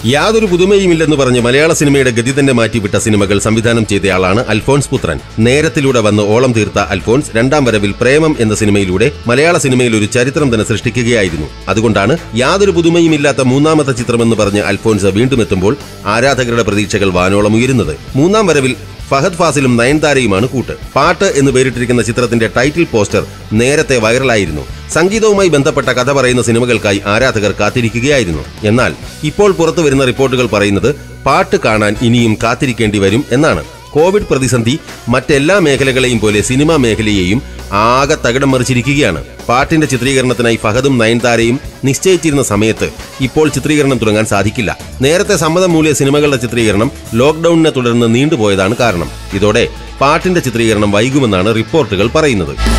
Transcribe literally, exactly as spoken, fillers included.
യാതൊരു പുതുമയുമില്ലെന്ന് പറഞ്ഞ് മലയാള സിനിമയുടെ ഗതി തന്നെ മാറ്റിവിട്ട സിനിമകൾ സംവിധാനം ചെയ്തയാളാണ് അൽഫോൺസ് പുത്രൻ. നേരത്തിലൂടെ വന്ന് ഓളം തീർത്ത അൽഫോൺസ് രണ്ടാം വരവിൽ പ്രേമം എന്ന സിനിമയിലൂടെ മലയാള സിനിമയിൽ ഒരു ചരിത്രം തന്നെ സൃഷ്ടിക്കുകയായിരുന്നു. അതുകൊണ്ടാണ് യാതൊരു പുതുമയുമില്ലാത്ത മൂന്നാമത്തെ ചിത്രമെന്ന് പറഞ്ഞ് അൽഫോൺസ് വീണ്ടും എത്തുമ്പോൾ ആരാധകരുടെ പ്രതീക്ഷകൾ വാനോളം ഉയരുന്നത്. മൂന്നാം വരവിൽ ഫഹദ് ഫാസിലും നയൻതാരയുമാണ് കൂട്ട്. പാട്ട് എന്ന് പേരിട്ടിരിക്കുന്ന ചിത്രത്തിന്റെ ടൈറ്റിൽ പോസ്റ്റർ നേരത്തെ വൈറലായിരുന്നു. സംഗീതവുമായി ബന്ധപ്പെട്ട കഥ പറയുന്ന സിനിമകൾക്കായി ആരാധകർ കാത്തിരിക്കുകയായിരുന്നു. എന്നാൽ ഇപ്പോൾ പുറത്തു വരുന്ന റിപ്പോർട്ടുകൾ പറയുന്നത് പാട്ട് കാണാൻ ഇനിയും കാത്തിരിക്കേണ്ടി വരും എന്നാണ്. കോവിഡ് പ്രതിസന്ധി മറ്റെല്ലാ മേഖലകളെയും പോലെ സിനിമാ മേഖലയെയും ആകെ തകിടം മറിച്ചിരിക്കുകയാണ്. പാട്ടിന്റെ ചിത്രീകരണത്തിനായി ഫഹദും നയൻതാരയും നിശ്ചയിച്ചിരുന്ന സമയത്ത് ഇപ്പോൾ ചിത്രീകരണം തുടങ്ങാൻ സാധിക്കില്ല. നേരത്തെ സമ്മതം മൂല്യ സിനിമകളുടെ ചിത്രീകരണം ലോക്ക്ഡൌണിനെ തുടർന്ന് നീണ്ടുപോയതാണ് കാരണം. ഇതോടെ പാട്ടിന്റെ ചിത്രീകരണം വൈകുമെന്നാണ് റിപ്പോർട്ടുകൾ പറയുന്നത്.